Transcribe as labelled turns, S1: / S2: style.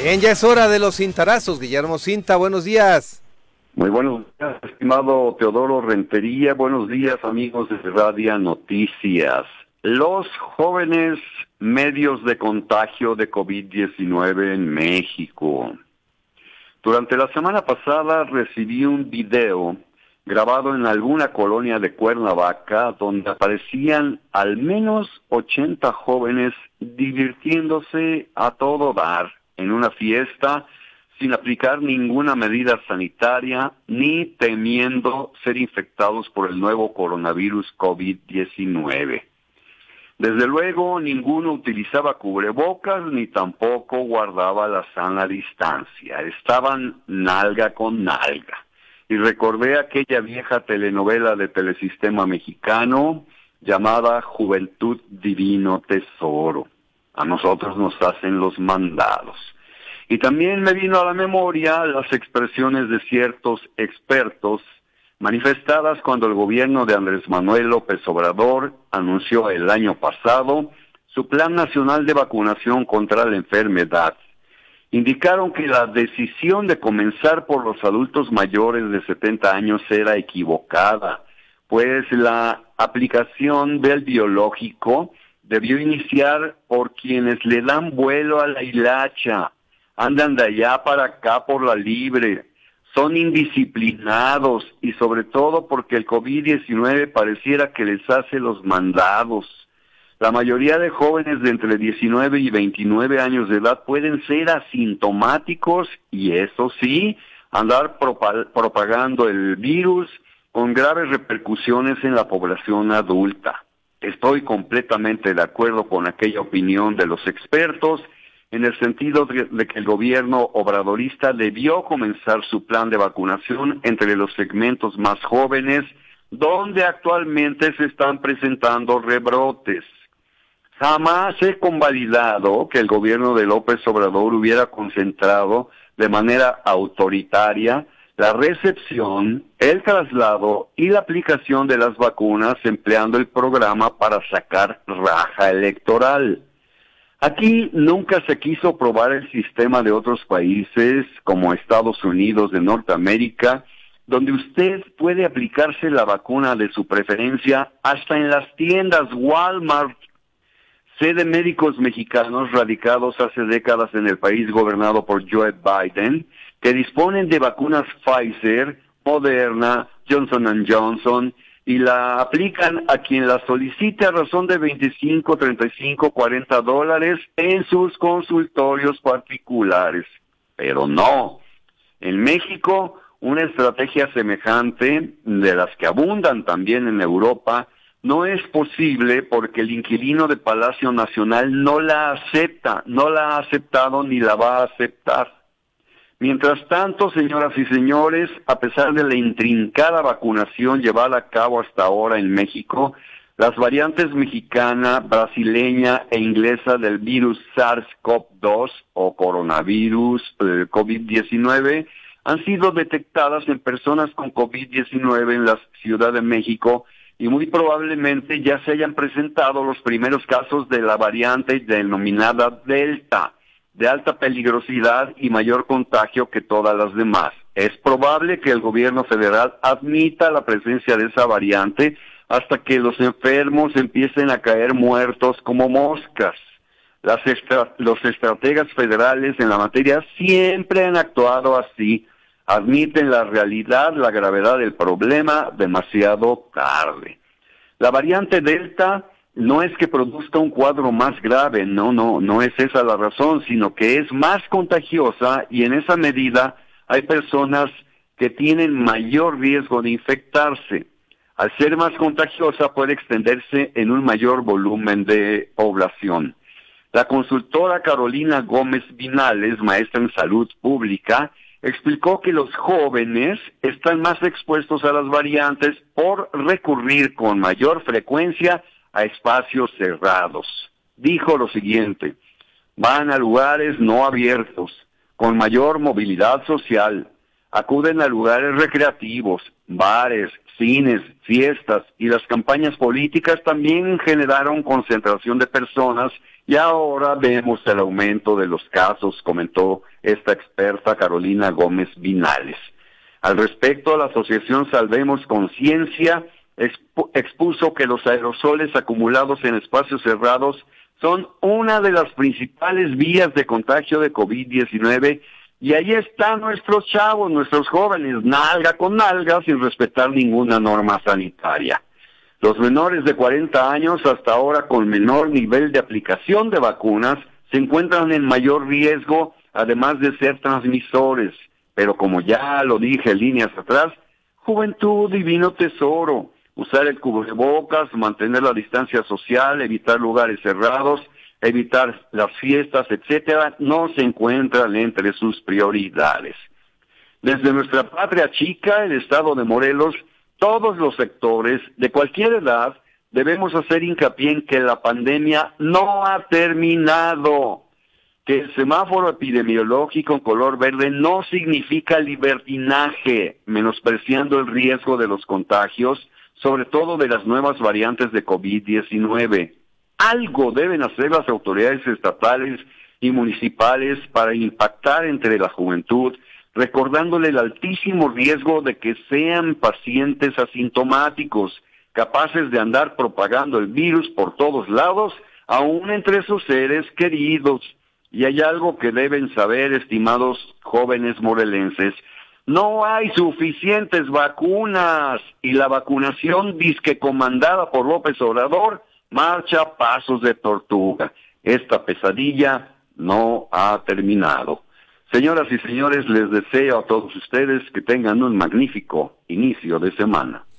S1: Bien, ya es hora de los cintarazos. Guillermo Cinta, buenos días.
S2: Muy buenos días, estimado Teodoro Rentería. Buenos días, amigos de Radio Noticias. Los jóvenes medios de contagio de COVID-19 en México. Durante la semana pasada recibí un video grabado en alguna colonia de Cuernavaca donde aparecían al menos 80 jóvenes divirtiéndose a todo dar en una fiesta sin aplicar ninguna medida sanitaria ni temiendo ser infectados por el nuevo coronavirus COVID-19. Desde luego, ninguno utilizaba cubrebocas ni tampoco guardaba la sana distancia. Estaban nalga con nalga. Y recordé aquella vieja telenovela de Telesistema Mexicano llamada Juventud Divino Tesoro. A nosotros nos hacen los mandados. Y también me vino a la memoria las expresiones de ciertos expertos manifestadas cuando el gobierno de Andrés Manuel López Obrador anunció el año pasado su Plan Nacional de Vacunación contra la enfermedad. Indicaron que la decisión de comenzar por los adultos mayores de 70 años era equivocada, pues la aplicación del biológico debió iniciar por quienes le dan vuelo a la hilacha, andan de allá para acá por la libre, son indisciplinados y sobre todo porque el COVID-19 pareciera que les hace los mandados. La mayoría de jóvenes de entre 19 y 29 años de edad pueden ser asintomáticos y eso sí, andar propagando el virus con graves repercusiones en la población adulta. Estoy completamente de acuerdo con aquella opinión de los expertos en el sentido de que el gobierno obradorista debió comenzar su plan de vacunación entre los segmentos más jóvenes, donde actualmente se están presentando rebrotes. Jamás he convalidado que el gobierno de López Obrador hubiera concentrado de manera autoritaria la recepción, el traslado y la aplicación de las vacunas empleando el programa para sacar raja electoral. Aquí nunca se quiso probar el sistema de otros países como Estados Unidos de Norteamérica, donde usted puede aplicarse la vacuna de su preferencia hasta en las tiendas Walmart. Sé de médicos mexicanos radicados hace décadas en el país gobernado por Joe Biden, que disponen de vacunas Pfizer, Moderna, Johnson & Johnson, y la aplican a quien la solicite a razón de $25, $35, $40 en sus consultorios particulares. Pero no, en México una estrategia semejante, de las que abundan también en Europa, no es posible porque el inquilino de Palacio Nacional no la acepta, no la ha aceptado ni la va a aceptar. Mientras tanto, señoras y señores, a pesar de la intrincada vacunación llevada a cabo hasta ahora en México, las variantes mexicana, brasileña e inglesa del virus SARS-CoV-2 o coronavirus COVID-19 han sido detectadas en personas con COVID-19 en la Ciudad de México y muy probablemente ya se hayan presentado los primeros casos de la variante denominada Delta, de alta peligrosidad y mayor contagio que todas las demás. Es probable que el gobierno federal admita la presencia de esa variante hasta que los enfermos empiecen a caer muertos como moscas. Los estrategas federales en la materia siempre han actuado así, admiten la realidad, la gravedad del problema demasiado tarde. La variante Delta no es que produzca un cuadro más grave, no es esa la razón, sino que es más contagiosa y en esa medida hay personas que tienen mayor riesgo de infectarse. Al ser más contagiosa puede extenderse en un mayor volumen de población. La consultora Carolina Gómez Vinales, maestra en salud pública, explicó que los jóvenes están más expuestos a las variantes por recurrir con mayor frecuencia a espacios cerrados. Dijo lo siguiente: van a lugares no abiertos, con mayor movilidad social, acuden a lugares recreativos, bares, cines, fiestas y las campañas políticas también generaron concentración de personas y ahora vemos el aumento de los casos, comentó esta experta Carolina Gómez Vinales. Al respecto, la asociación Salvemos Conciencia expuso que los aerosoles acumulados en espacios cerrados son una de las principales vías de contagio de COVID-19 y ahí están nuestros chavos, nuestros jóvenes, nalga con nalga, sin respetar ninguna norma sanitaria. Los menores de 40 años, hasta ahora con menor nivel de aplicación de vacunas, se encuentran en mayor riesgo, además de ser transmisores. Pero como ya lo dije líneas atrás, juventud, divino tesoro. Usar el cubrebocas, mantener la distancia social, evitar lugares cerrados, evitar las fiestas, etcétera, no se encuentran entre sus prioridades. Desde nuestra patria chica, el estado de Morelos, todos los sectores, de cualquier edad, debemos hacer hincapié en que la pandemia no ha terminado, que el semáforo epidemiológico en color verde no significa libertinaje, menospreciando el riesgo de los contagios, sobre todo de las nuevas variantes de COVID-19. Algo deben hacer las autoridades estatales y municipales para impactar entre la juventud, recordándole el altísimo riesgo de que sean pacientes asintomáticos, capaces de andar propagando el virus por todos lados, aún entre sus seres queridos. Y hay algo que deben saber, estimados jóvenes morelenses: no hay suficientes vacunas y la vacunación disque comandada por López Obrador marcha a pasos de tortuga. Esta pesadilla no ha terminado. Señoras y señores, les deseo a todos ustedes que tengan un magnífico inicio de semana.